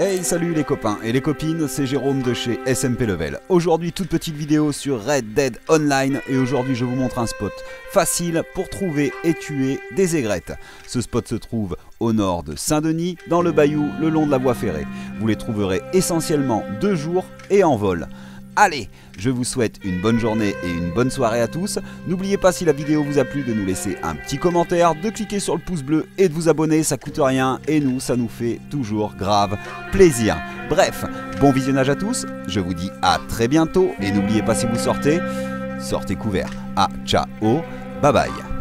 Hey, salut les copains et les copines, c'est Jérôme de chez SMP Level. Aujourd'hui, toute petite vidéo sur Red Dead Online et aujourd'hui je vous montre un spot facile pour trouver et tuer des aigrettes. Ce spot se trouve au nord de Saint-Denis, dans le Bayou, le long de la voie ferrée. Vous les trouverez essentiellement de jour et en vol. Allez, je vous souhaite une bonne journée et une bonne soirée à tous. N'oubliez pas, si la vidéo vous a plu, de nous laisser un petit commentaire, de cliquer sur le pouce bleu et de vous abonner, ça coûte rien et nous, ça nous fait toujours grave plaisir. Bref, bon visionnage à tous, je vous dis à très bientôt et n'oubliez pas, si vous sortez, sortez couverts. Ah, ciao, bye bye.